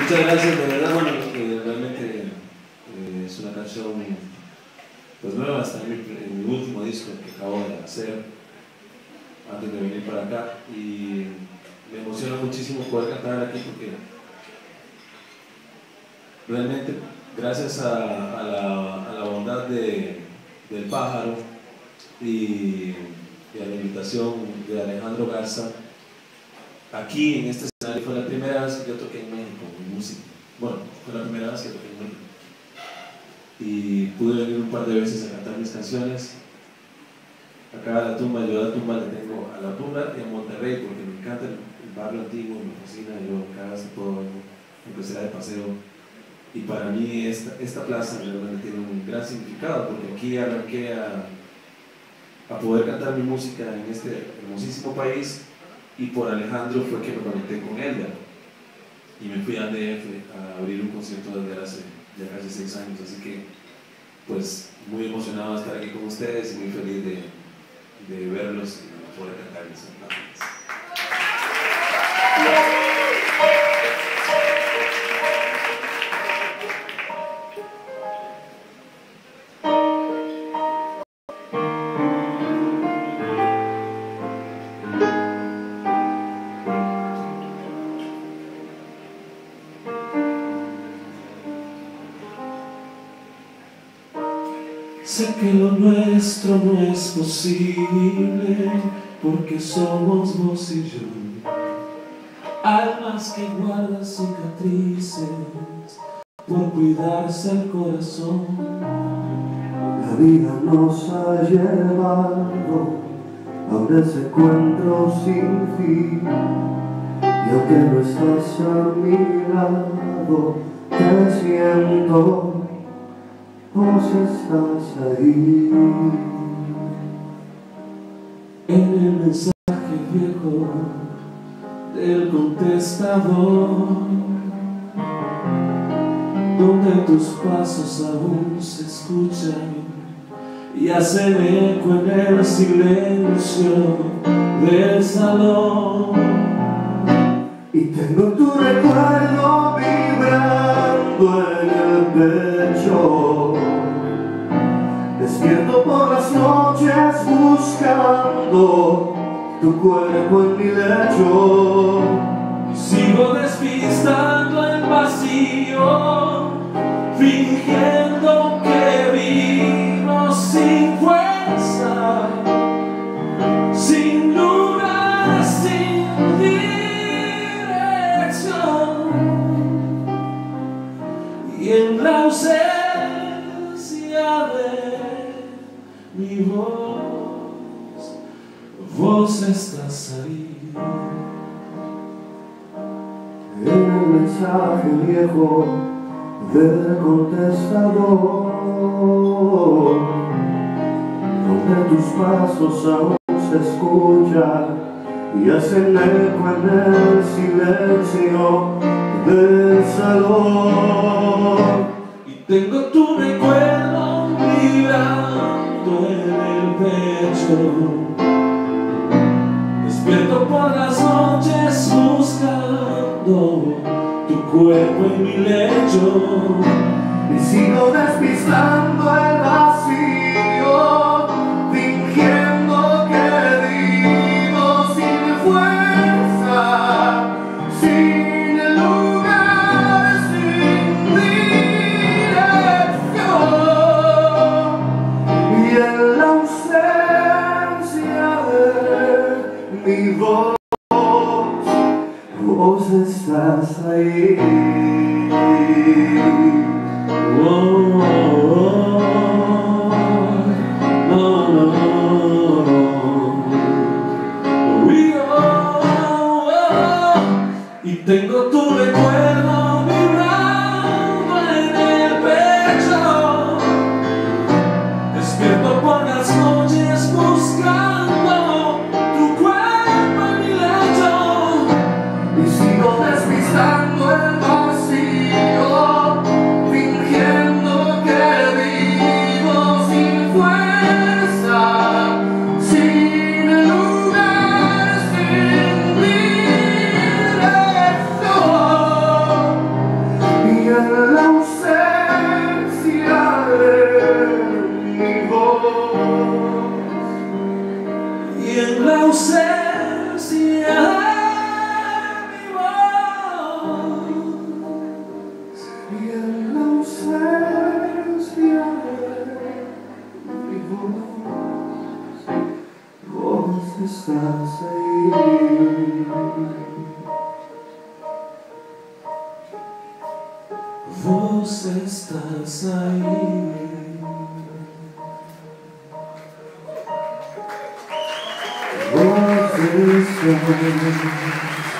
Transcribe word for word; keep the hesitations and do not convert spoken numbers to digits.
Muchas gracias, de verdad, bueno, que realmente eh, es una canción pues nueva, está en mi, en mi último disco que acabo de hacer antes de venir para acá, y me emociona muchísimo poder cantar aquí porque realmente gracias a, a, la, a la bondad de, del pájaro y, y a la invitación de Alejandro Garza, aquí en este escenario fue la primera vez que yo toqué en México mi música. Bueno, fue la primera vez que toqué en México y pude venir un par de veces a cantar mis canciones. Acá a la tumba, yo a la tumba le tengo a la tumba y a Monterrey porque me encanta el, el barrio antiguo, me fascina, yo cada vez que puedo vengo, aunque sea de paseo. Y para mí esta, esta plaza realmente tiene un gran significado porque aquí arranqué a, a poder cantar mi música en este hermosísimo país, y por Alejandro fue que me conecté con Elda y me fui a D F a abrir un concierto desde hace ya casi seis años, así que pues muy emocionado de estar aquí con ustedes y muy feliz de, de verlos y poder cantarles. Sé que lo nuestro no es posible porque somos vos y yo, almas que guardan cicatrices por cuidarse el corazón. La vida nos ha llevado a un desencuentro sin fin, y aunque no estás a mi lado, te siento. Vos estás ahí. En el mensaje viejo del contestador, donde tus pasos aún se escuchan y hacen eco en el silencio del salón. Y tengo tu recuerdo vibrando en el pecho, despierto por las noches buscando tu cuerpo en mi lecho. Sigo despistando el vacío, fingiendo que vivo sin fuerza, sin lugar, sin dirección. Y en la ausencia de mi voz, vos estás ahí. En el mensaje viejo del contestador, donde tus pasos aún se escuchan y hacen eco en el silencio del salón. Y tengo tu recuerdo vibrando en el pecho, despierto por las noches buscando tu cuerpo en mi lecho. Y sigo despistando el vacío, fingiendo que vivo sin fuerza, sin lugar, sin dirección. Y en la ausencia de mi voz, vos estás ahí. Oh, oh, oh, no, no, no. We oh, oh, y tengo tu recuerdo vibrando en el pecho, despierto por las noches buscando tu cuerpo en mi lecho. Y sigo despistando el vacío, y en la ausencia de mi voz, y en la ausencia de mi voz, vos estás ahí. vos estás ahí. Vos estás ahí.